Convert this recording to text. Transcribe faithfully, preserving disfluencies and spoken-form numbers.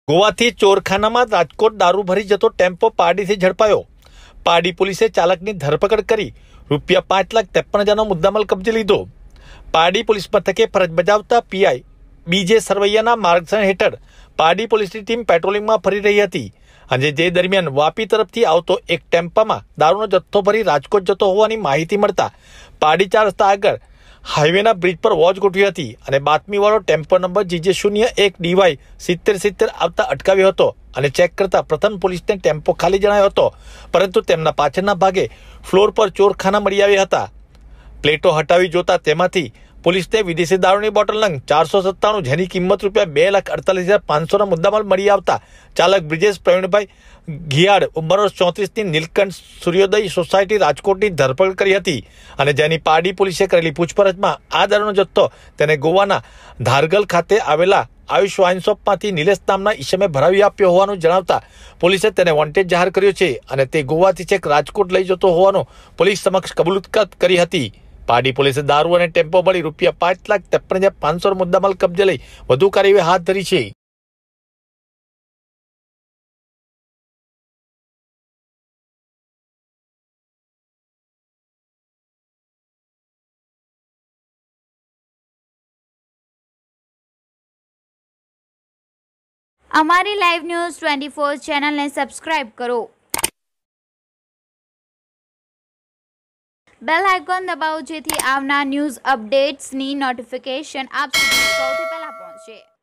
ગોવાથી ચોરખાનામાં રાજકોટ દારૂ ભરી જતો ટેમ્પો પારડીથી ઝડપાયો। પારડી પોલીસે ચાલકની ધરપકડ કરી રૂપિયા પાંચ લાખ ત્રેપન હજારનો મુદ્દામાલ કબજે લીધો। પારડી પોલીસ મથકે ફરજ બજાવતા પીઆઈ બીજે સરવૈયાના માર્ગદર્શન હેઠળ પારડી પોલીસની ટીમ પેટ્રોલિંગમાં ફરી રહી હતી અને જે દરમિયાન વાપી તરફથી આવતો એક ટેમ્પામાં દારૂનો જથ્થો ભરી રાજકોટ જતો હોવાની માહિતી મળતા પારડી ચાર રસ્તા આગળ હાઈવેના બ્રિજ પર વોચ ગોઠવી હતી અને બાતમીવાળો ટેમ્પો નંબર જીજે શૂન્ય એક ડીવાય સિત્તેર સિત્તેર આવતા અટકાવ્યો હતો અને ચેક કરતા પ્રથમ પોલીસને ટેમ્પો ખાલી જણાયો હતો, પરંતુ તેમના પાછળના ભાગે ફ્લોર પર ચોરખાના મળી આવ્યા હતા। પ્લેટો હટાવી જોતા તેમાંથી પોલીસને વિદેશી દારૂની બોટલ નંગ ચારસો સત્તાણું જેની કિંમત રૂપિયા બે લાખ અડતાલીસ હજાર પાંચસોના મુદ્દામાલ મળી આવતા ચાલક બ્રિજેશ પ્રવીણભાઈ ઘિયાડ ઉંમર ચોત્રીસની નીલકંઠ સૂર્યોદય સોસાયટી રાજકોટની ધરપકડ કરી હતી અને જેની પારડી પોલીસે કરેલી પૂછપરછમાં આ દારૂનો જથ્થો તેને ગોવાના ધારગલ ખાતે આવેલા આયુષ વાઇન શોપમાંથી નિલેશ નામના ઈસમે ભરાવી આપ્યો હોવાનું જણાવતા પોલીસે તેને વોન્ટેડ જાહેર કર્યો છે અને તે ગોવાથી છેક રાજકોટ લઈ જતો હોવાનું પોલીસ સમક્ષ કબૂલાત કરી હતી। પારડી પોલીસે દારૂ અને ટેમ્પો મળી રૂપિયા પાંચ લાખ ત્રેપન હજાર પાંચસો મુદ્દામાલ કબજે લઈ વધુ કાર્યવાહી હાથ ધરી છે। અમારી લાઈવ ન્યૂઝ ટ્વેન્ટી ફોર ચેનલને સબસ્ક્રાઇબ કરો, બેલ આઇકોન દબાવો જેથી આવનાર ન્યૂઝ અપડેટ્સની નોટિફિકેશન આપ સુધી સૌથી પહેલા પહોંચે।